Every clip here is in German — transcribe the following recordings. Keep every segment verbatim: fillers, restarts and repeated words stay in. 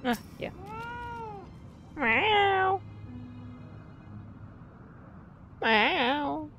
Ah, hier. Miau. Miau.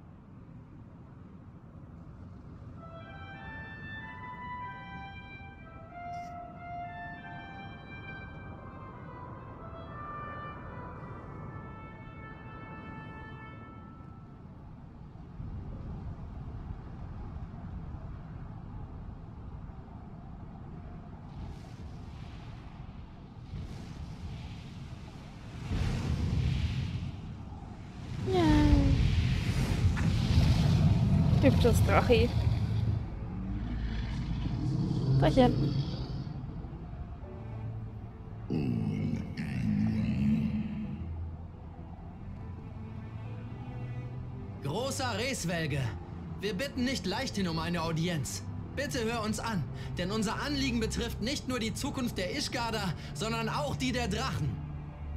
Hübsches Drache. Drachen. Großer Reswelge, wir bitten nicht leichthin um eine Audienz. Bitte hör uns an, denn unser Anliegen betrifft nicht nur die Zukunft der Ishgarder, sondern auch die der Drachen.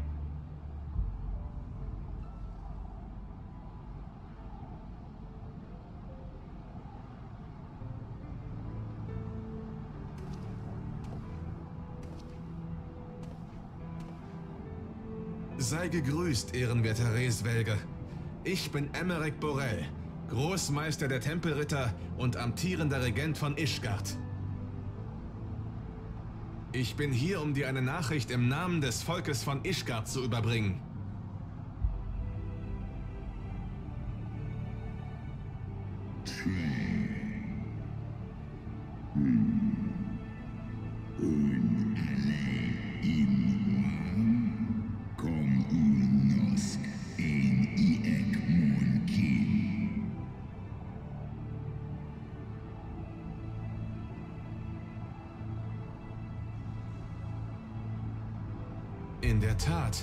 Sei gegrüßt, ehrenwerter Reswelge. Ich bin Emmerich Borel, Großmeister der Tempelritter und amtierender Regent von Ishgard. Ich bin hier, um dir eine Nachricht im Namen des Volkes von Ishgard zu überbringen. In der Tat.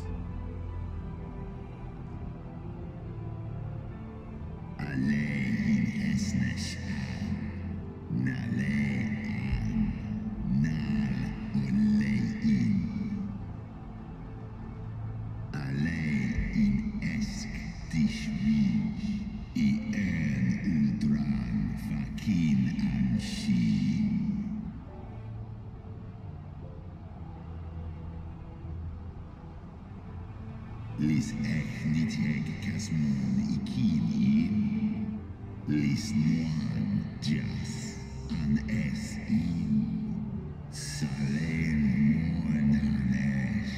Lis ech niteg kasmon ikini. Lis nuan jas an es in. Salen monanesh.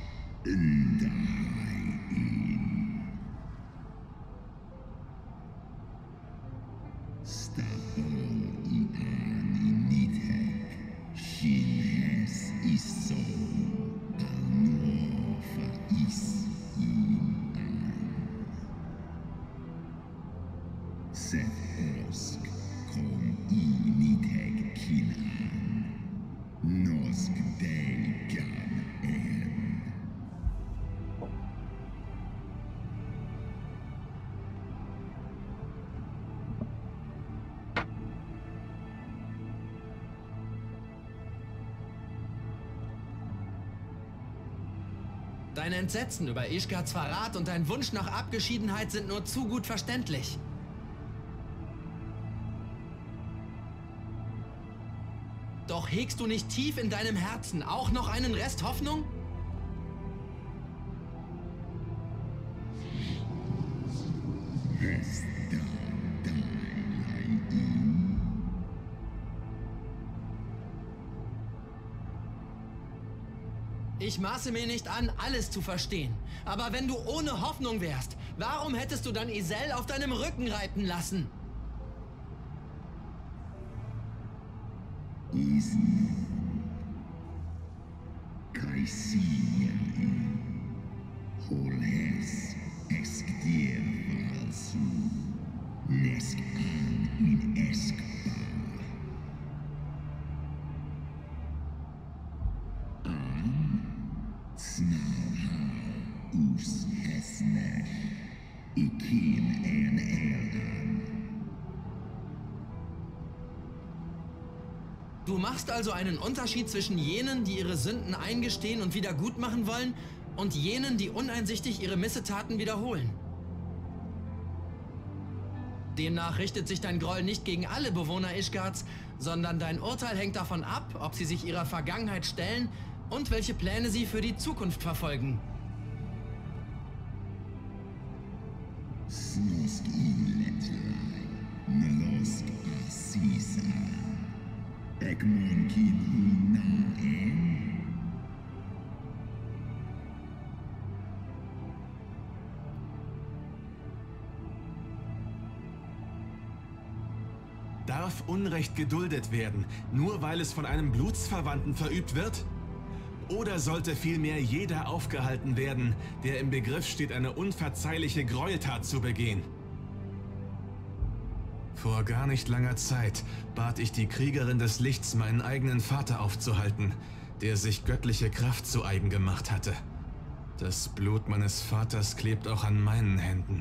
Ndai in. Stapo i ani niteg. Shinhes iso. Alnofa is. Seth kom initeg kinan. Nosk degan en. Dein Entsetzen über Ishgards Verrat und dein Wunsch nach Abgeschiedenheit sind nur zu gut verständlich. Doch hegst du nicht tief in deinem Herzen auch noch einen Rest Hoffnung? Ich maße mir nicht an, alles zu verstehen. Aber wenn du ohne Hoffnung wärst, warum hättest du dann Isel auf deinem Rücken reiten lassen? Isen. Kaisia in. Holes. Exkdir valsu. Nesk an in eskbar. An. Snauha. Us hesner. Ikin en erdan. Du machst also einen Unterschied zwischen jenen, die ihre Sünden eingestehen und wieder gut machen wollen, und jenen, die uneinsichtig ihre Missetaten wiederholen. Demnach richtet sich dein Groll nicht gegen alle Bewohner Ishgards, sondern dein Urteil hängt davon ab, ob sie sich ihrer Vergangenheit stellen und welche Pläne sie für die Zukunft verfolgen. Snosk Inletlai, Nalosk Asisa, Ekmon Kin Unae. Darf Unrecht geduldet werden, nur weil es von einem Blutsverwandten verübt wird? Oder sollte vielmehr jeder aufgehalten werden, der im Begriff steht, eine unverzeihliche Gräueltat zu begehen? Vor gar nicht langer Zeit bat ich die Kriegerin des Lichts, meinen eigenen Vater aufzuhalten, der sich göttliche Kraft zu eigen gemacht hatte. Das Blut meines Vaters klebt auch an meinen Händen.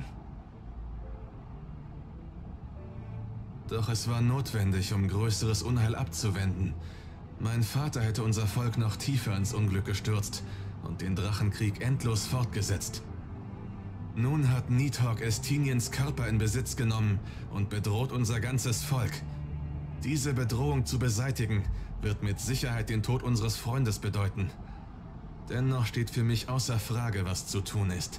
Doch es war notwendig, um größeres Unheil abzuwenden. Mein Vater hätte unser Volk noch tiefer ins Unglück gestürzt und den Drachenkrieg endlos fortgesetzt. Nun hat Nidhogg Estiniens Körper in Besitz genommen und bedroht unser ganzes Volk. Diese Bedrohung zu beseitigen, wird mit Sicherheit den Tod unseres Freundes bedeuten. Dennoch steht für mich außer Frage, was zu tun ist.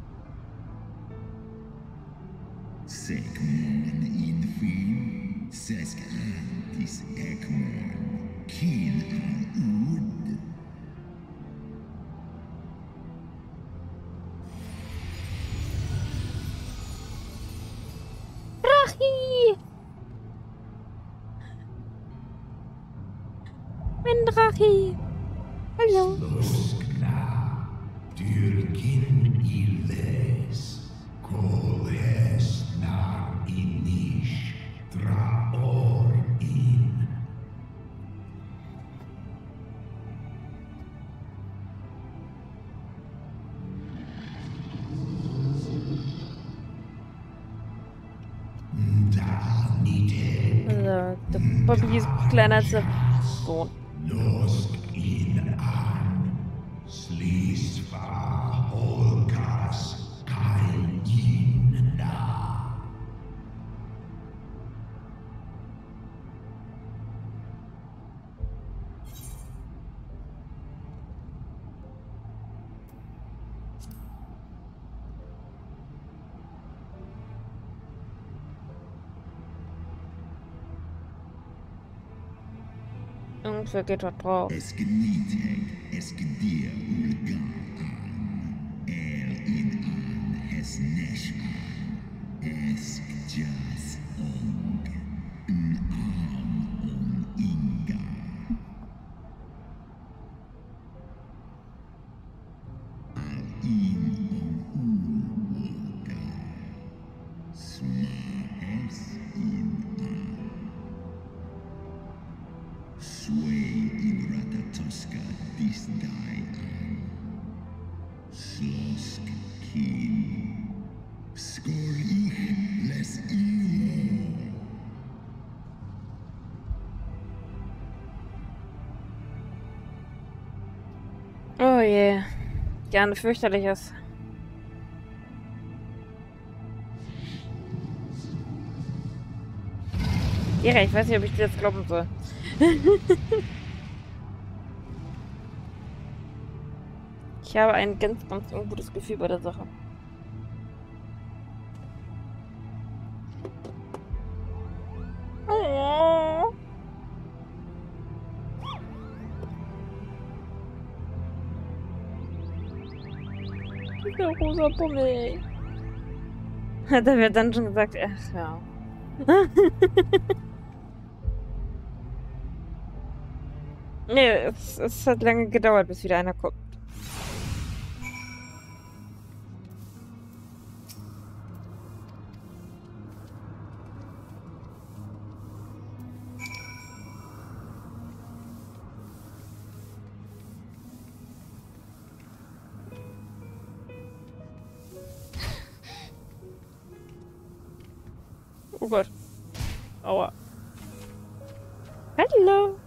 Sekmon Infin, Sesk Antis Ekmon, Kin Aud. Drachi! Mein Drachi! Hallo! Loskna, Dürkin Iles, Kolhes na Inish, Traor in. Da nite, Also, der Bobby ist kleiner als der Sohn. Losk in an, Slisva Holkas, kein in na. Irgendwer geht da drauf. Eskniteg, Eskedir Ulga an, El in an, Hesnesh an, Eskjas ong, N am on Inga. Al in on Ulga, Smahes in an. Sway in Ratatoska this die an. Slosk kin. Skor ich les imo. Oh je. Gerne fürchterliches. Ja, ich weiß nicht, ob ich dir jetzt glauben soll. Ich habe ein ganz, ganz ungutes Gefühl bei der Sache. Oh. Dieser rosa Pummel. Hat er mir dann schon gesagt, ach ja. Nee, es, es hat lange gedauert, bis wieder einer kommt. Oh Gott. Aua. Hallo.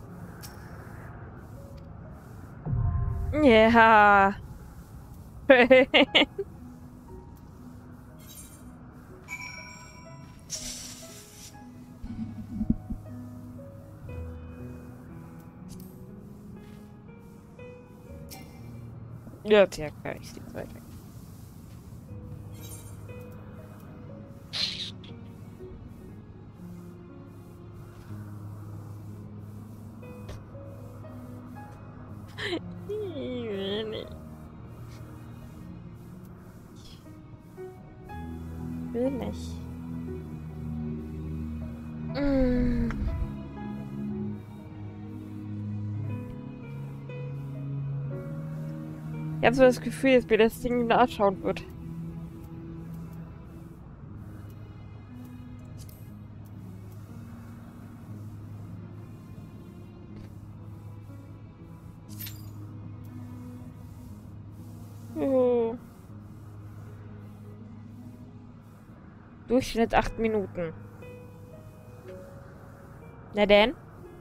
Ja. Ja, tja, klar, ich stehe weit weg. Ich will nicht. Ich will nicht. Mm. Ich habe so das Gefühl, dass mir das Ding nachschauen wird. Oh. Durchschnitt acht Minuten. Na denn?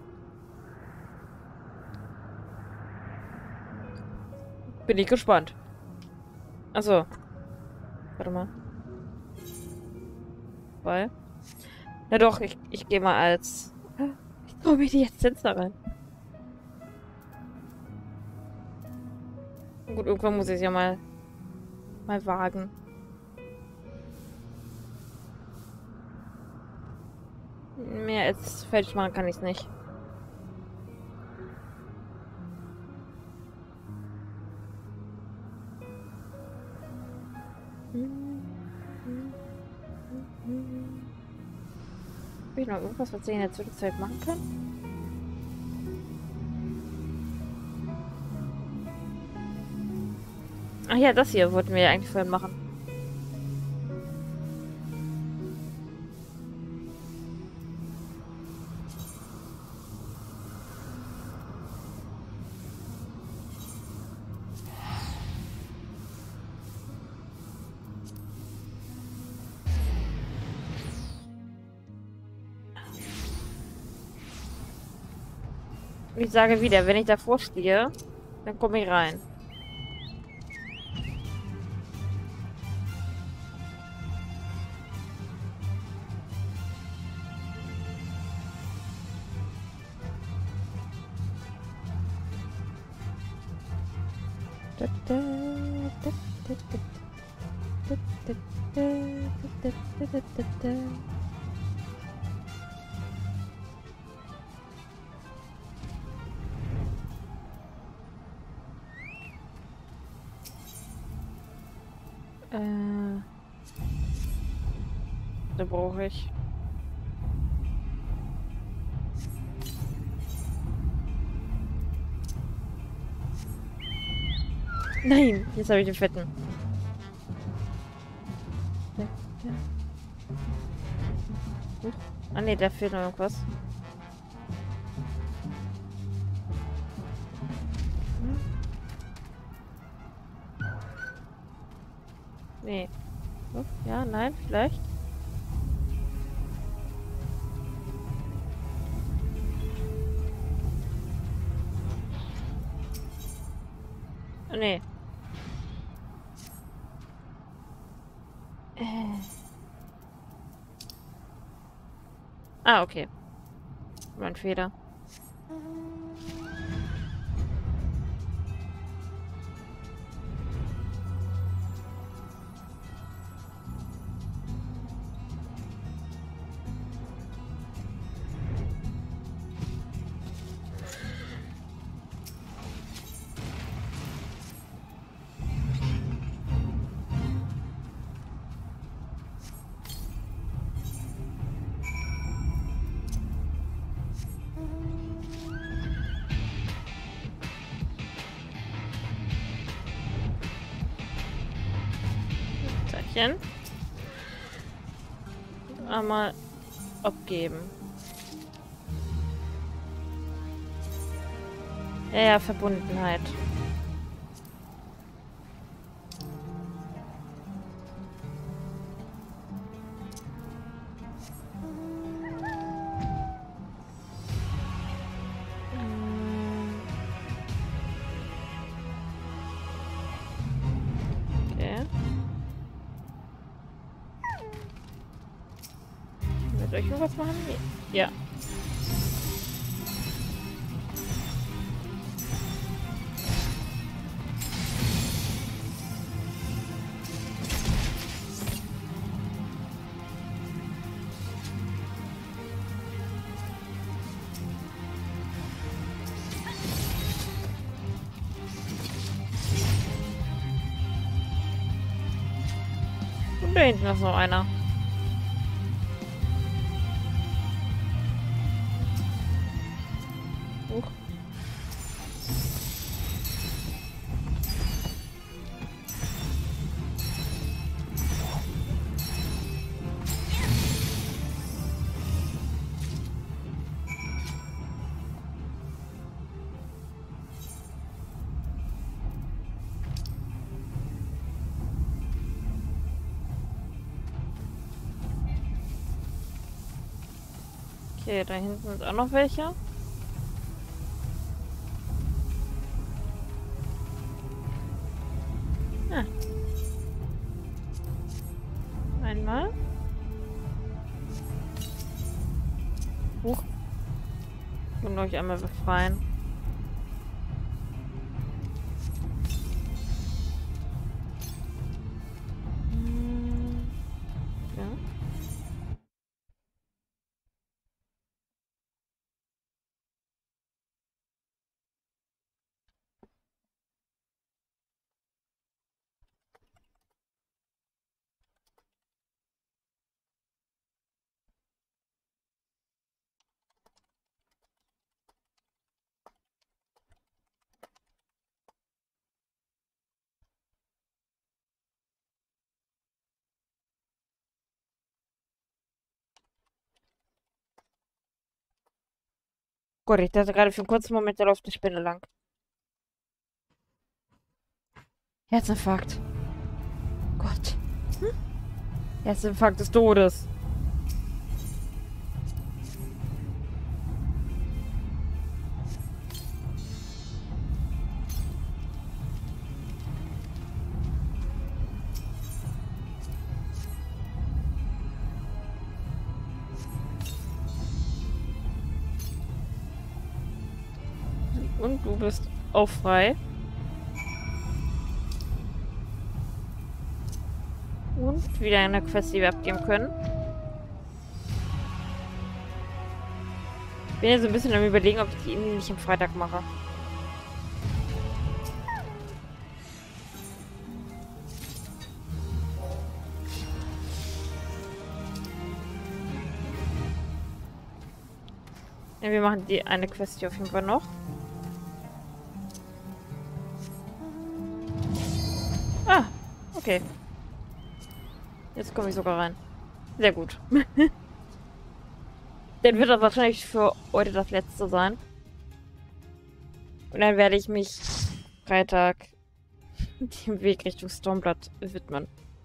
Bin ich gespannt. Achso. Warte mal. Weil? Na doch, ich, ich gehe mal als... Ich komme mich jetzt jetzt da rein. Gut, irgendwann muss ich es ja mal... mal wagen. Mehr als fertig machen kann ich es nicht. Habe ich noch irgendwas, was ich in der Zwischenzeit machen kann? Ach ja, das hier wollten wir ja eigentlich vorhin machen. Ich sage wieder, wenn ich davor stehe, dann komme ich rein. Äh, da brauche ich. Nein, jetzt habe ich den fetten. Huch. Ah ne, da fehlt noch irgendwas. Nee. Oh, ja, nein, vielleicht. Oh, nee. Äh. Ah, okay. Mein Fehler. Einmal abgeben. Ja, ja, Verbundenheit. Soll ich noch was machen? Ja. Da hinten ist noch einer. Huch. Okay, da hinten sind auch noch welche. Ah. Einmal. Huch. Und euch einmal befreien. Hm. Ja. Gut, ich dachte gerade für einen kurzen Moment, da läuft eine Spinne lang. Herzinfarkt. Gott. Hm? Herzinfarkt des Todes. Und du bist auch frei. Und wieder eine Quest, die wir abgeben können. Ich bin jetzt so ein bisschen am Überlegen, ob ich die irgendwie nicht am Freitag mache. Ja, wir machen die eine Quest hier auf jeden Fall noch. Ah, okay. Jetzt komme ich sogar rein. Sehr gut. Dann wird das wahrscheinlich für heute das letzte sein. Und dann werde ich mich Freitag dem Weg Richtung Stormblood widmen.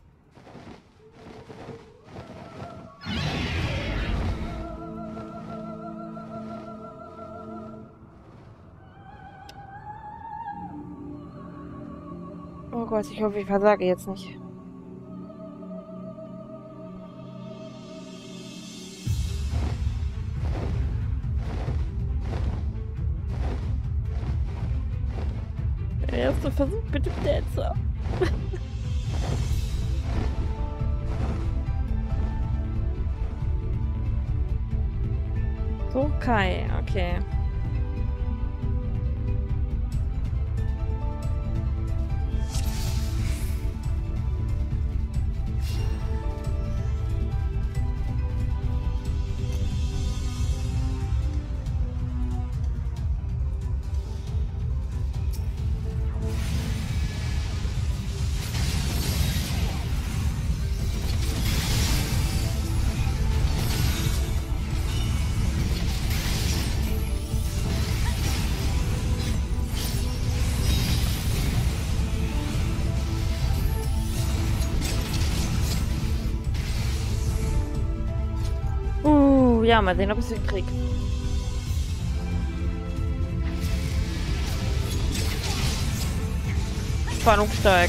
Oh Gott, ich hoffe, ich versage jetzt nicht. Der erste Versuch, bitte besser. So, Kai, okay. Ja, mal sehen, ob ich es hinkriege. Spannung steigt.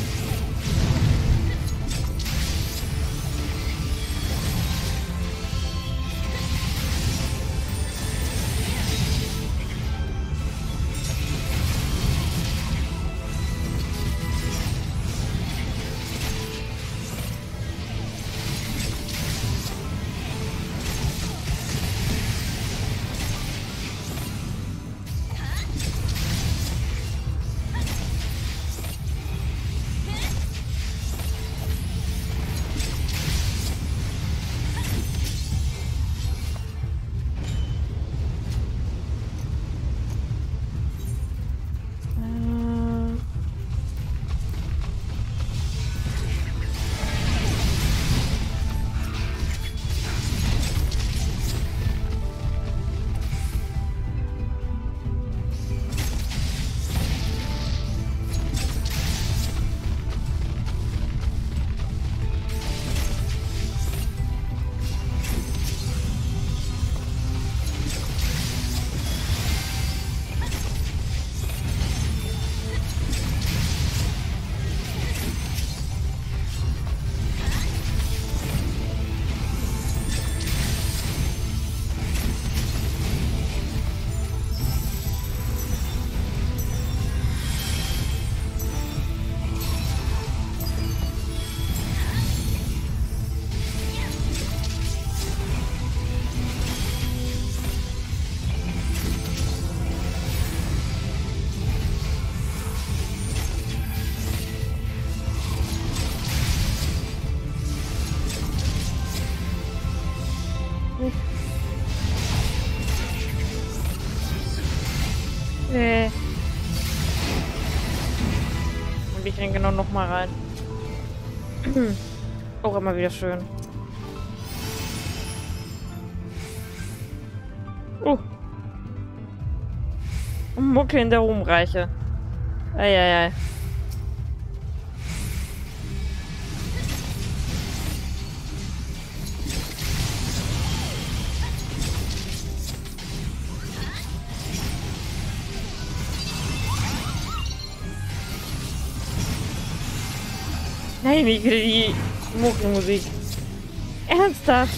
Nee. Und ich denke genau noch mal rein. Auch immer wieder schön. Oh. Mucke in der Ruhmreiche. Eieiei. Nein, ich will die Mucke-Musik. Ernsthaft?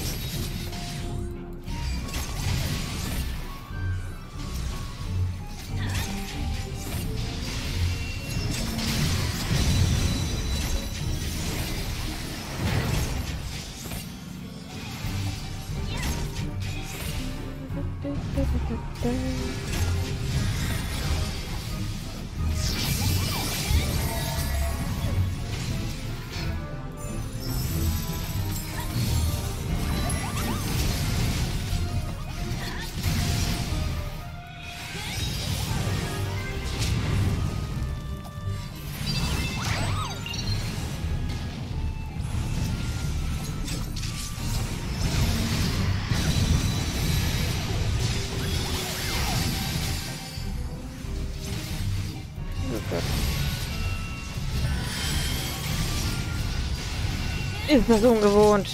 Ist mir so ungewohnt.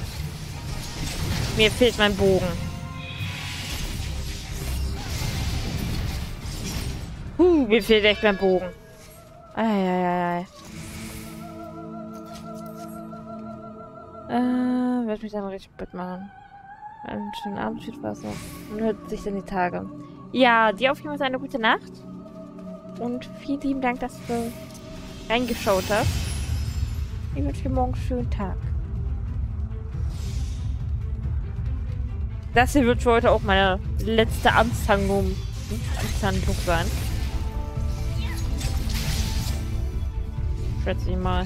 Mir fehlt mein Bogen. Huh, mir fehlt echt mein Bogen. Eieiei. Äh, werd mich dann richtig bett machen. Einen schönen Abend, viel Spaß noch. Und hört sich dann die Tage. Ja, dir auf jeden Fall eine gute Nacht. Und vielen lieben Dank, dass du reingeschaut hast. Ich wünsche dir morgen einen schönen Tag. Das hier wird für heute auch meine letzte Amtshandlung, Amtshandlung sein. Schätze ich mal.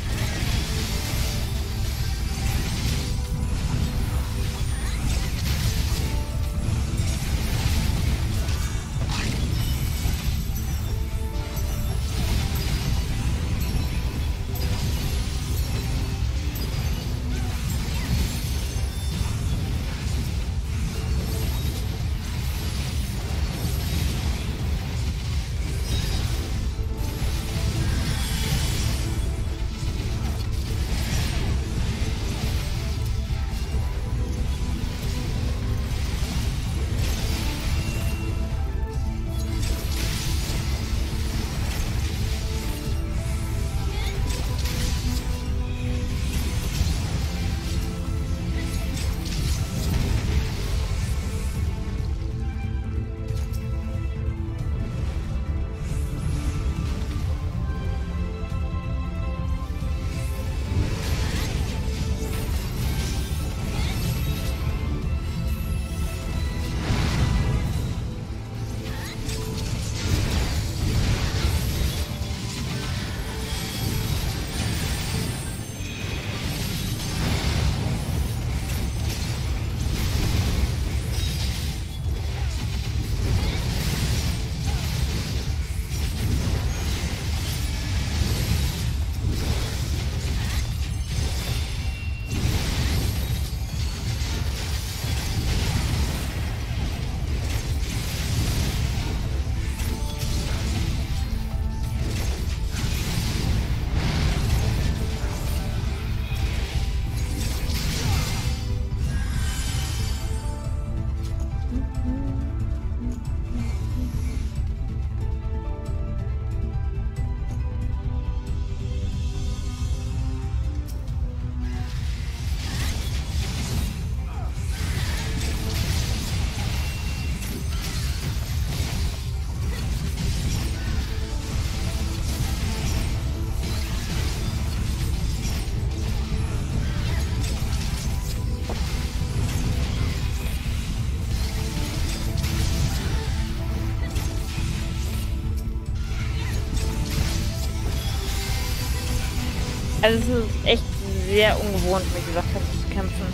Also es ist echt sehr ungewohnt, wie gesagt, zu kämpfen.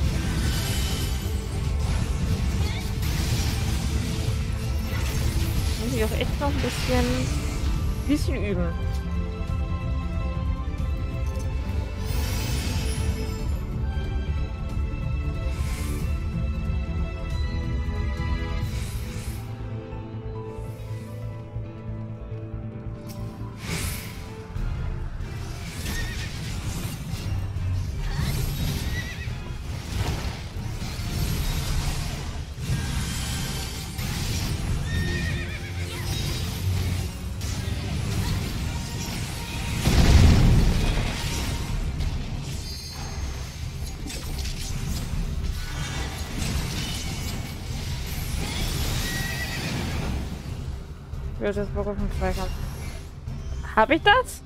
ich auch echt noch ein bisschen, bisschen üben. Ja, das Bock auf den Zweikampf. Hab ich das?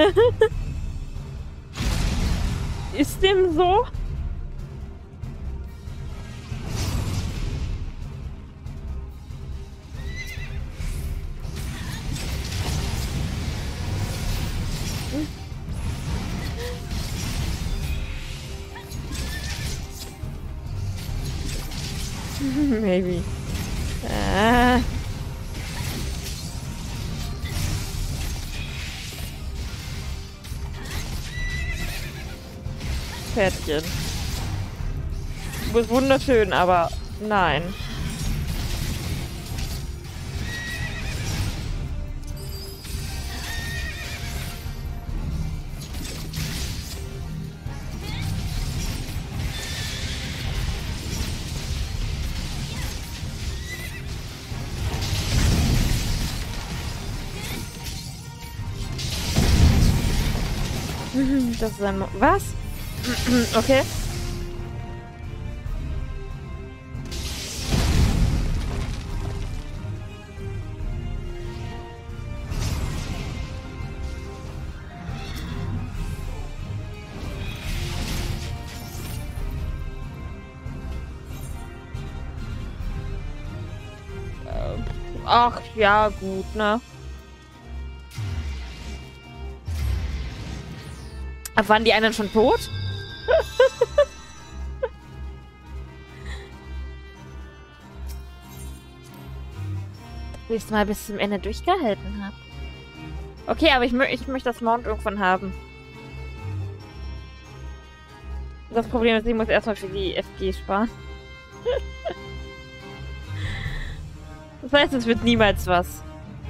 Ist dem so? Maybe. Ah. Pferdchen. Du bist wunderschön, aber nein. Das ist ein... Mo Was? Okay. Ach, ja, gut, ne? Ab waren die anderen schon tot? Das nächste Mal bis zum Ende durchgehalten habe. Okay, aber ich, mö ich möchte das Mount irgendwann haben. Das Problem ist, ich muss erstmal für die F G sparen. Das heißt, es wird niemals was.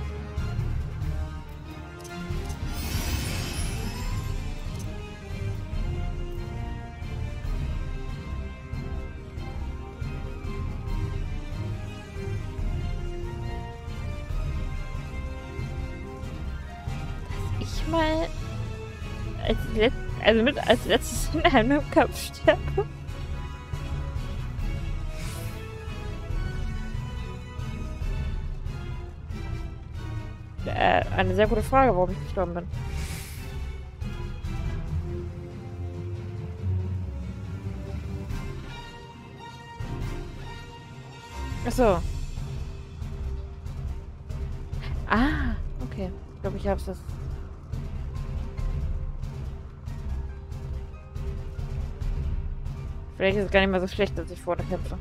Ich mal als, Let also mit als letztes in einem Kampf sterbe. Äh, eine sehr gute Frage, warum ich gestorben bin. Achso. Ah, okay. Ich glaube, ich hab's das. Vielleicht ist es gar nicht mehr so schlecht, dass ich vorne kämpfe.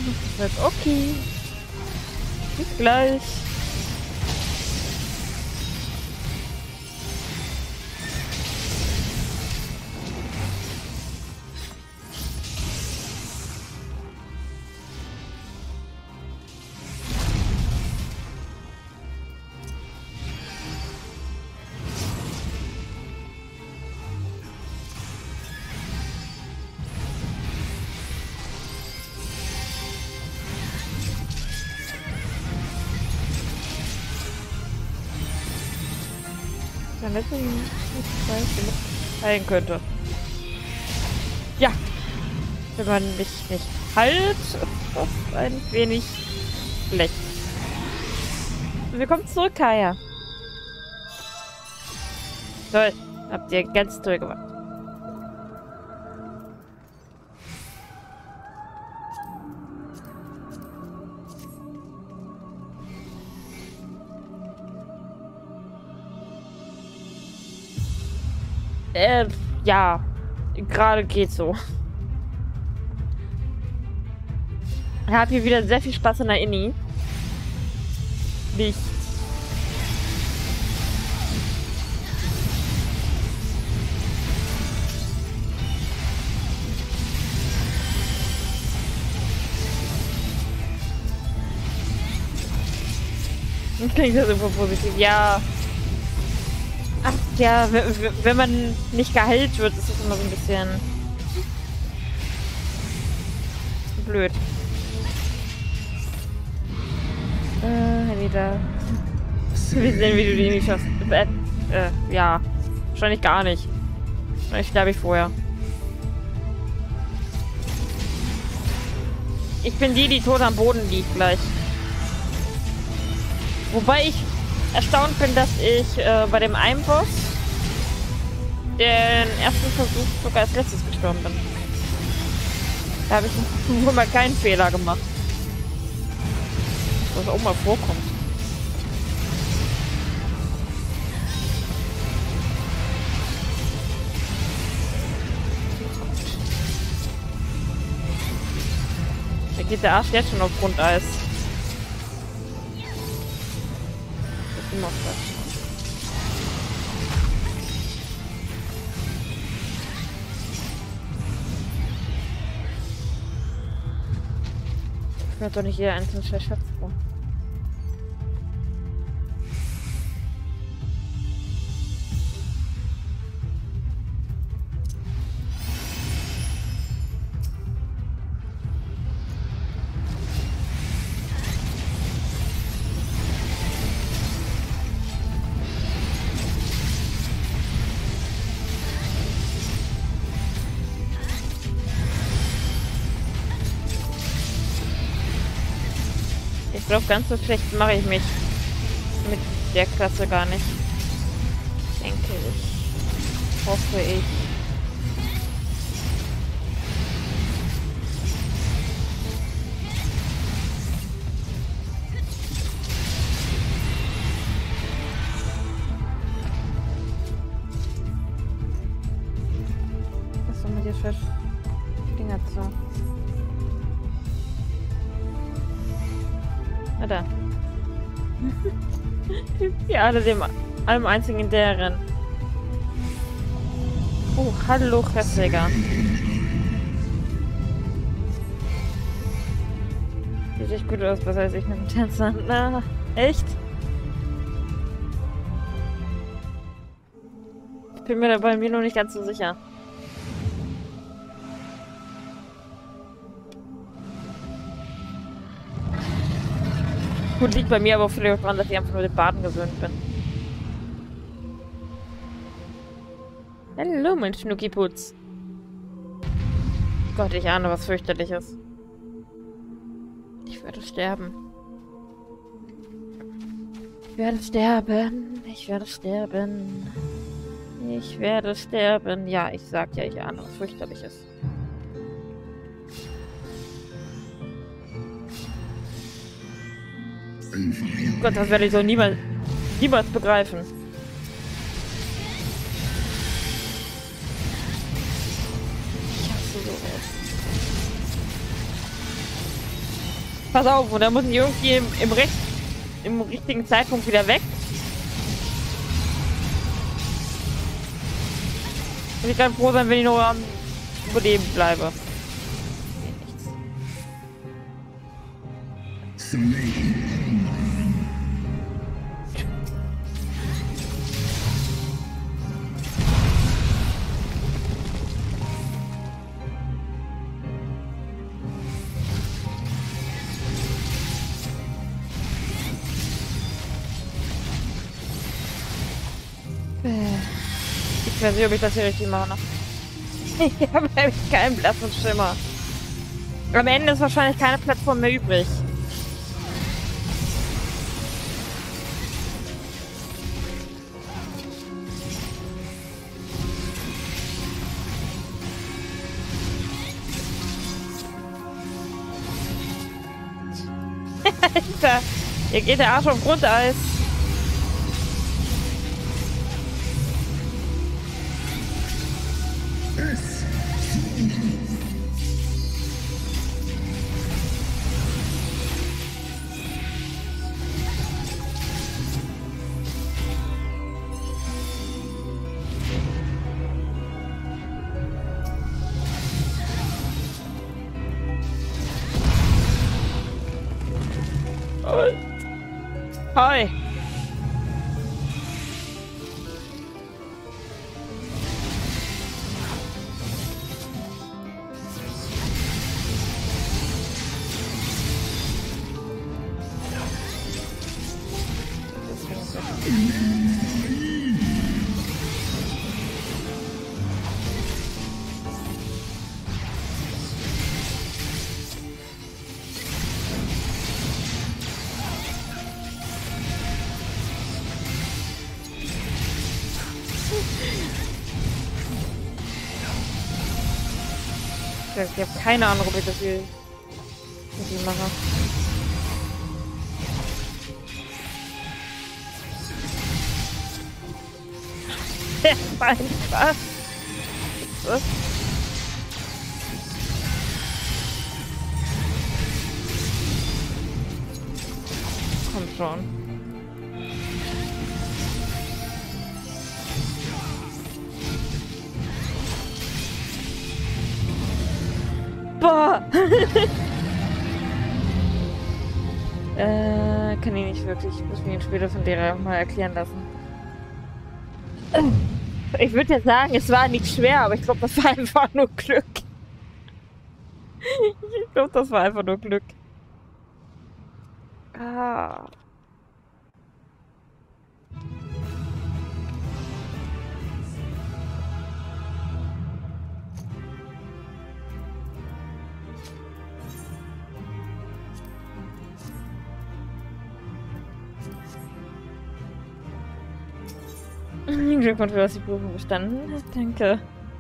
Das wird okay. Bis gleich. Wenn das nicht heilen könnte. Ja. Wenn man mich nicht heilt, ist das ein wenig schlecht. Willkommen zurück, Kaya. Toll. Habt ihr ganz toll gemacht. Äh, ja. Gerade geht so. Ich habe hier wieder sehr viel Spaß in der Inni. Nicht. Klingt das irgendwo positiv? Ja. Ach ja, wenn man nicht geheilt wird, ist das immer so ein bisschen blöd. Äh, wieder. Wir sehen, wie du die nicht schaffst. Äh, äh, ja. Wahrscheinlich gar nicht. Wahrscheinlich sterbe ich vorher. Ich bin die, die tot am Boden liegt gleich. Wobei ich erstaunt bin, dass ich äh, bei dem einen Boss den ersten Versuch sogar als letztes gestorben bin. Da habe ich wohl mal keinen Fehler gemacht. Was auch mal vorkommt. Da geht der Arsch jetzt schon auf Grundeis. Immer falsch. Ich werde doch nicht jeder einzelne Schatz vor. Ich glaube, ganz so schlecht mache ich mich mit der Klasse gar nicht. Denke ich. Hoffe ich. Was ist denn mit dir für Dinger zu? Na da. Wir alle dem allem einzigen in der rennen. Oh, hallo, Heftiger. Sieht echt gut aus, besser als ich mit dem Tänzer. Na, echt? Ich bin mir da bei mir noch nicht ganz so sicher. Gut, liegt bei mir aber vielleicht auch daran, dass ich einfach nur den Baden gewöhnt bin. Hallo, mein Schnuckiputz. Gott, ich ahne was fürchterliches. Ich werde sterben. Ich werde sterben. Ich werde sterben. Ich werde sterben. Ja, ich sag ja, ich ahne was fürchterliches. Gott, das werde ich so niemals, niemals begreifen. Ich hasse sowas. Pass auf, und dann muss ich irgendwie im, im, Recht, im richtigen Zeitpunkt wieder weg. Und ich kann froh sein, wenn ich noch am Überleben bleibe. Ich weiß nicht, ob ich das hier richtig mache. Ich habe nämlich keinen blassen Schimmer. Am Ende ist wahrscheinlich keine Plattform mehr übrig. Alter, hier geht der Arsch auf Grundeis. Hi. Ich habe keine Ahnung, ob ich das hier, das hier mache. Der Feind, was? Was? Komm schon. Boah! äh, kann ich nicht wirklich. Ich muss mir den später von der mal erklären lassen. Ich würde jetzt sagen, es war nicht schwer, aber ich glaube, das war einfach nur Glück. Ich glaube, das war einfach nur Glück. Ah. Glückwunsch, du hast die Prüfung bestanden. Danke.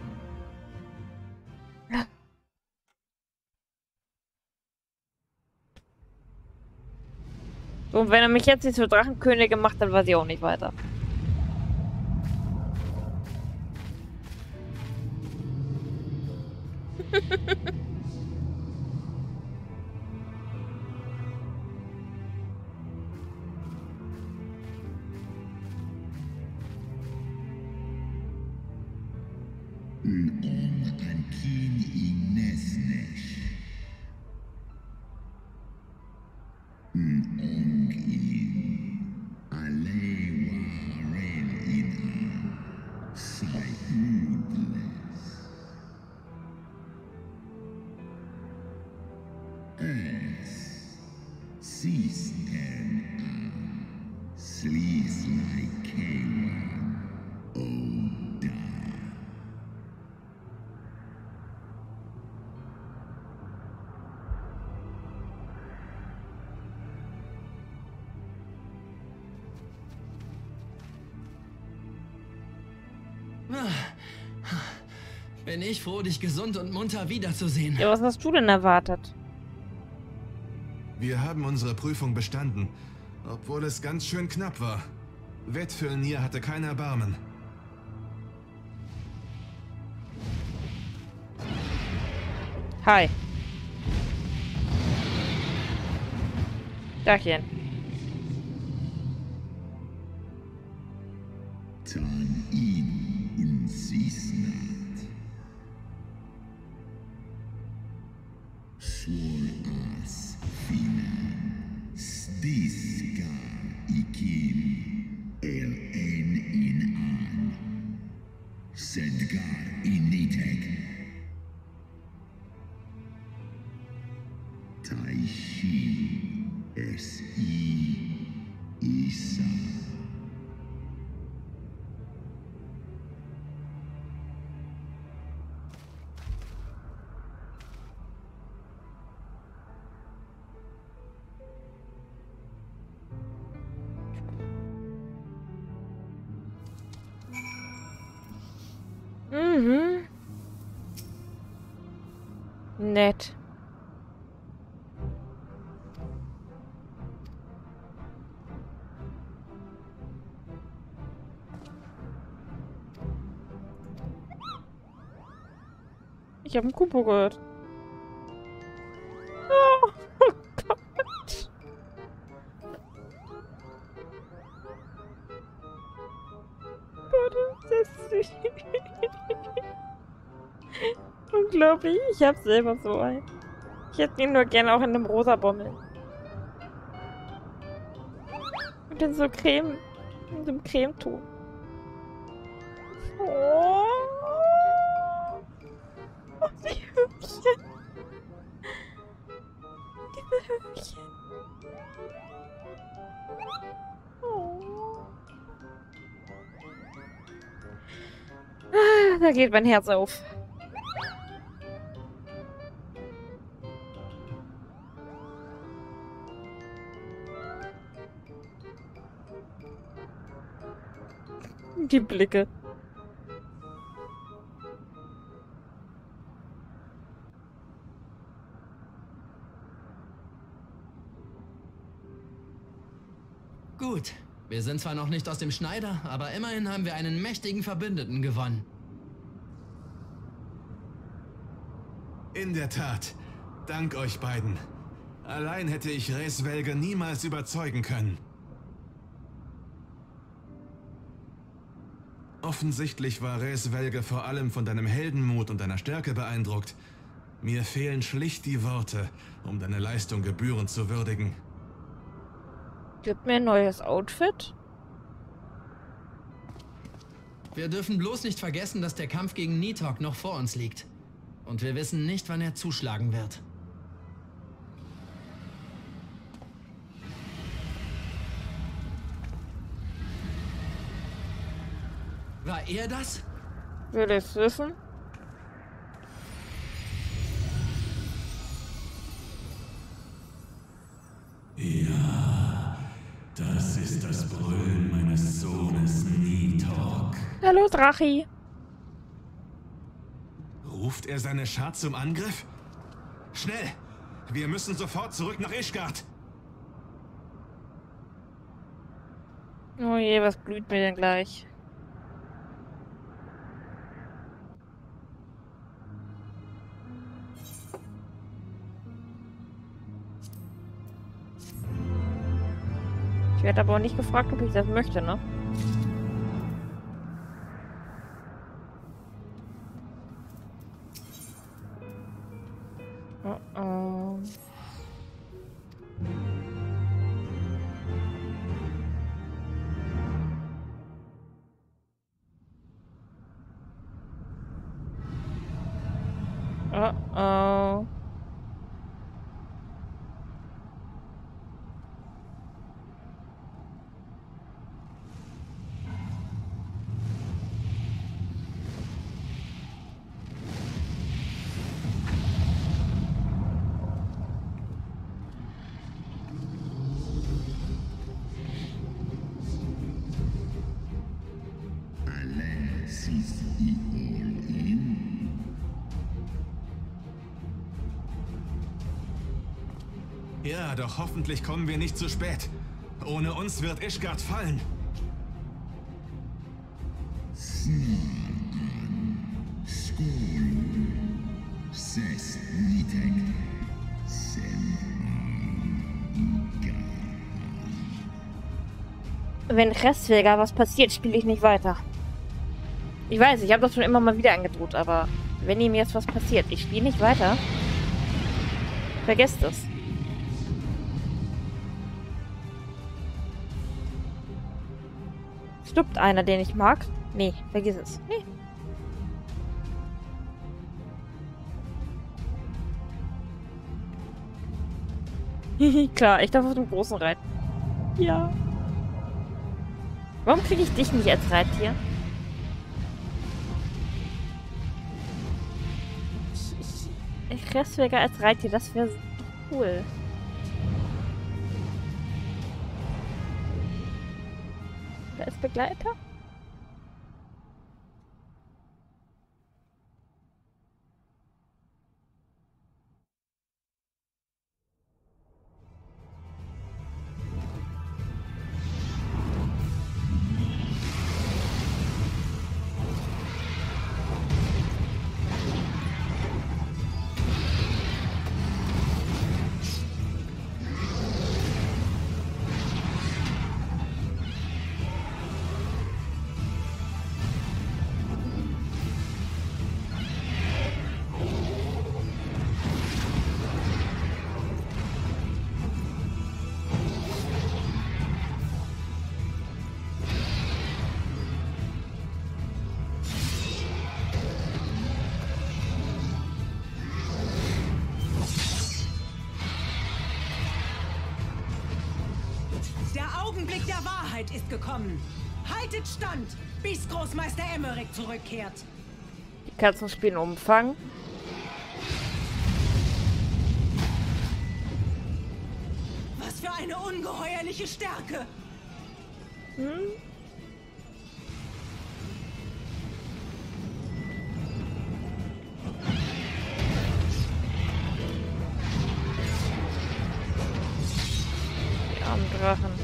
So, und wenn er mich jetzt nicht zur Drachenkönigin macht, dann weiß ich auch nicht weiter. Bin ich froh, dich gesund und munter wiederzusehen. Ja, was hast du denn erwartet? Wir haben unsere Prüfung bestanden, obwohl es ganz schön knapp war. Vetfölnir hatte kein Erbarmen. Hi. Dachchen. Tan in und Sisnat. Swor as finan. Stiska ikin. El en in an. Sedgar in nitek. Taishi es i isa. Mhm. Nett. Ich habe einen Kupo gehört. Oh, oh Gott. Gott, ist das süß. Unglaublich, ich hab selber so einen. Ich hätte ihn nur gerne auch in einem rosa Bommel. Und in so Creme, in so einem Cremeton. Oh. Oh, die Hübchen. Die Hübchen. Oh. Ah, da geht mein Herz auf. Die Blicke. Gut. Wir sind zwar noch nicht aus dem Schneider, aber immerhin haben wir einen mächtigen Verbündeten gewonnen. In der Tat. Dank euch beiden. Allein hätte ich Resvelge niemals überzeugen können. Offensichtlich war Resvelge vor allem von deinem Heldenmut und deiner Stärke beeindruckt. Mir fehlen schlicht die Worte, um deine Leistung gebührend zu würdigen. Gib mir ein neues Outfit. Wir dürfen bloß nicht vergessen, dass der Kampf gegen Nitok noch vor uns liegt. Und wir wissen nicht, wann er zuschlagen wird. War er das? Will ich es wissen? Ja, das ist das Brüllen meines Sohnes Nitok. Hallo, Drachi. Ruft er seine Schar zum Angriff? Schnell! Wir müssen sofort zurück nach Ishgard! Oh je, was blüht mir denn gleich? Ich werde aber auch nicht gefragt, ob ich das möchte, ne? Oh oh. Oh oh. Sis i all in. Ja, doch hoffentlich kommen wir nicht zu spät. Ohne uns wird Ishgard fallen. Skol. Ses nitek. Sem igar. Wenn Restwäger was passiert, spiele ich nicht weiter. Ich weiß, ich habe das schon immer mal wieder angedroht, aber wenn ihm jetzt was passiert, ich spiele nicht weiter. Vergesst es. Stirbt einer, den ich mag? Nee, vergiss es. Nee. Klar, ich darf auf dem Großen reiten. Ja. Warum kriege ich dich nicht als Reittier? Ich Restwäger als Reittier, das wäre cool. Oder als Begleiter? Der Augenblick der Wahrheit ist gekommen. Haltet stand, bis Großmeister Emmerich zurückkehrt. Die Katzen spielen Umfang. Was für eine ungeheuerliche Stärke! Hm? Die armen Drachen.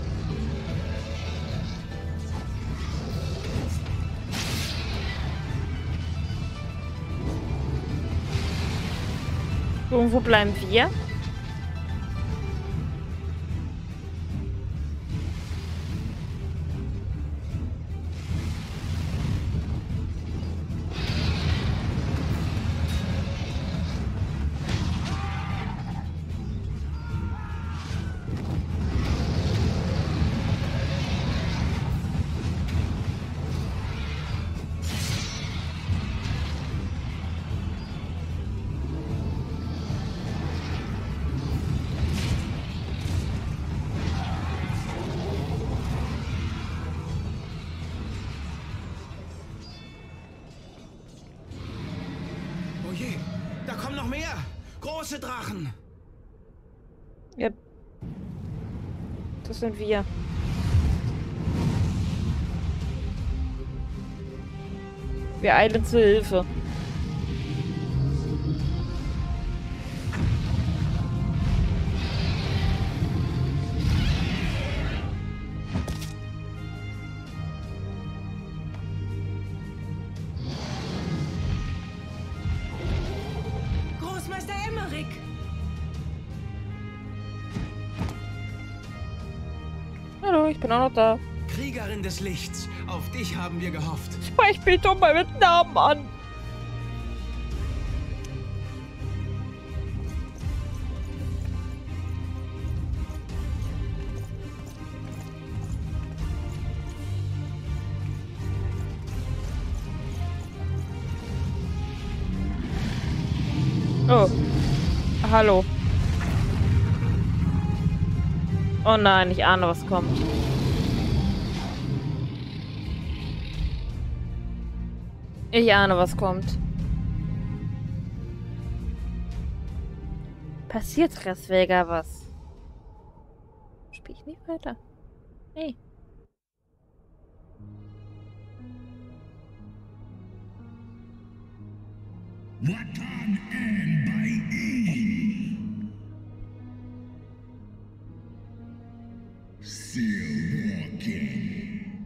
So, und wo bleiben wir? Oh je, da kommen noch mehr! Große Drachen! Ja. Das sind wir. Wir eilen zur Hilfe. Großmeister Emmerich! Hallo, ich bin auch noch da. Kriegerin des Lichts, auf dich haben wir gehofft. Sprech mich doch mal mit Namen an. Oh. Hallo. Oh nein, ich ahne, was kommt. Ich ahne, was kommt. Passiert Restwäger was? Spiel ich nicht weiter? Nee. Watan en bei ihm. Still walking.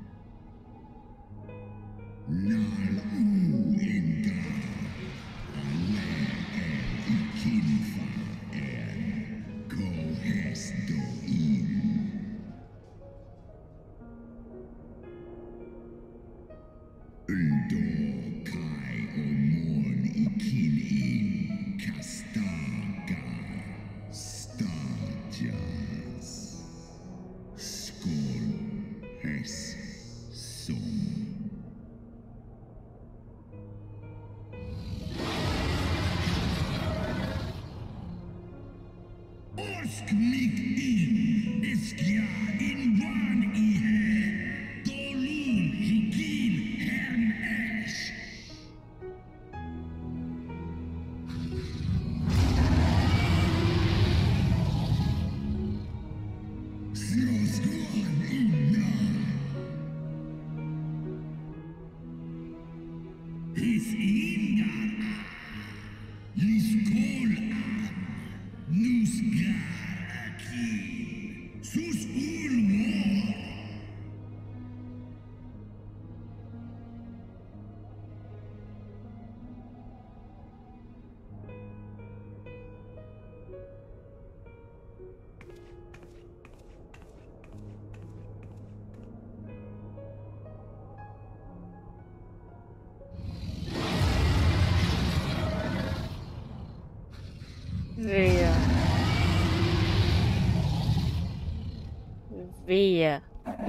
Nal u inga. Ale en ikinfa en. Go hes do in. Oskmik in Iskya in Wan Ihe Dolun Hikin Hern Esh. Snowskuan Inna Is Ingar Liskol An Nusgar Akin Sus Ulmor. Wehe. Wehe.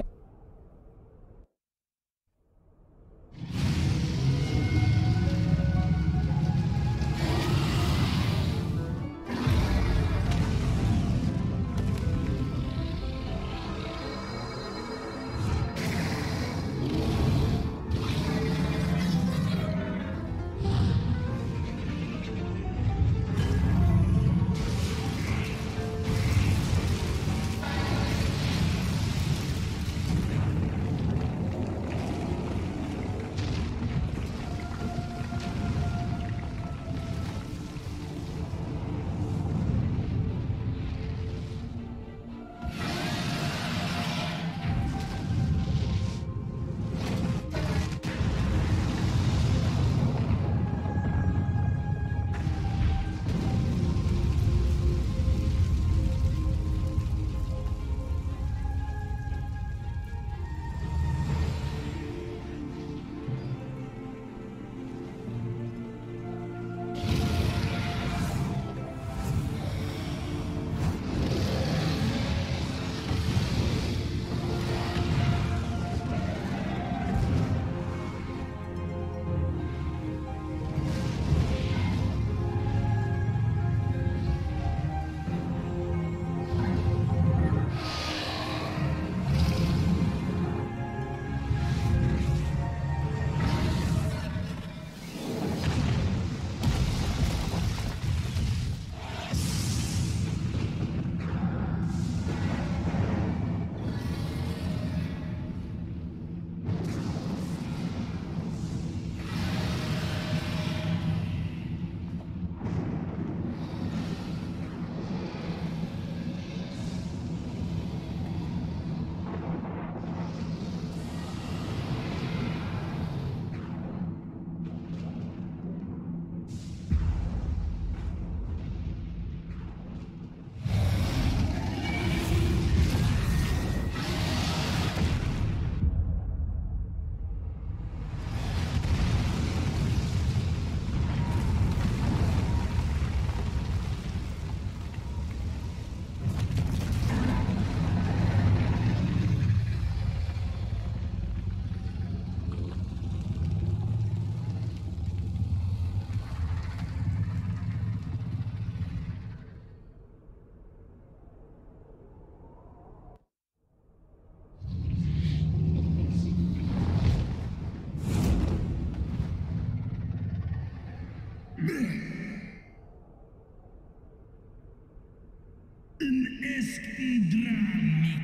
Een esken dran mik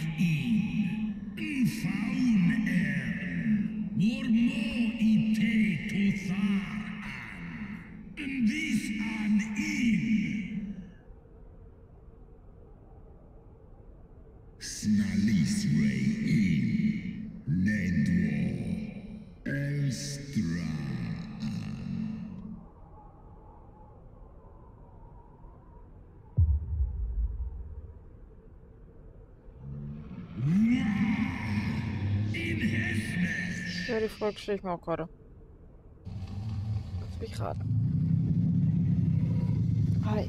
in, een faun ern, vor mo i te tothar an, een vis an in. Snalis rei in, nedwo, elstra an. Ja, die Folge stelle ich mir auch gerade. Das bin ich gerade. Hi.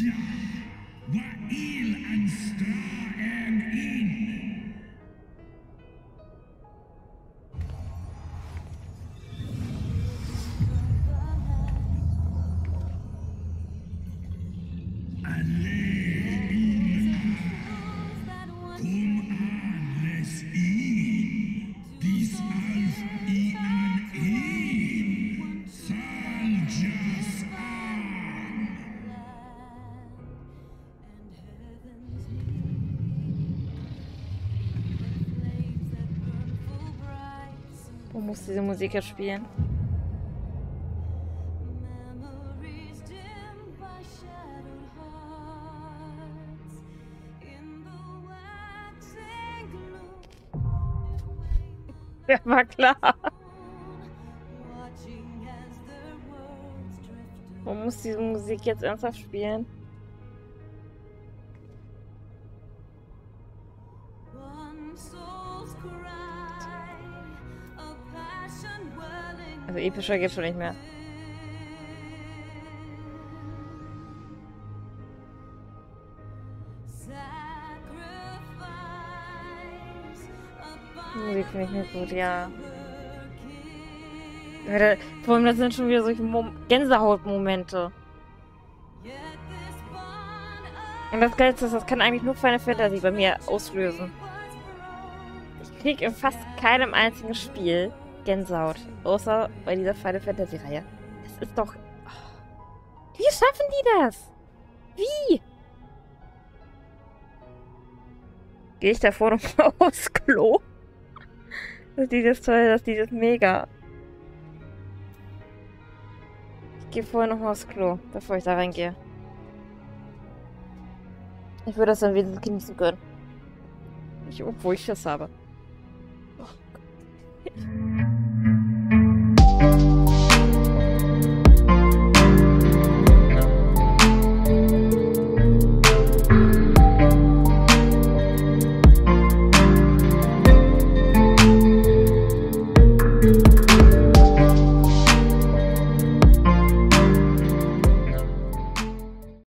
Ja, Wa'il Anstra en in. Aleh in. Kum an les in. Dis alf i an in. Sal jas an. Wo muss diese Musik jetzt spielen? Ja, war klar. Wo muss diese Musik jetzt ernsthaft spielen? Also epischer geht's schon nicht mehr. Die Musik finde ich nicht gut, ja. Ja, vor allem, das sind schon wieder solche Mom Gänsehautmomente. Und das Geilste ist, das kann eigentlich nur Final Fantasy bei mir auslösen. Ich krieg in fast keinem einzigen Spiel Gänsehaut. Außer bei dieser Final Fantasy Reihe. Das ist doch... Oh. Wie schaffen die das? Wie? Gehe ich davor noch mal aufs Klo? Das Lied ist toll, das Lied ist mega. Ich gehe vorher noch mal aufs Klo, bevor ich da reingehe. Ich würde das dann wenigstens genießen können. Ich, obwohl ich Schiss habe.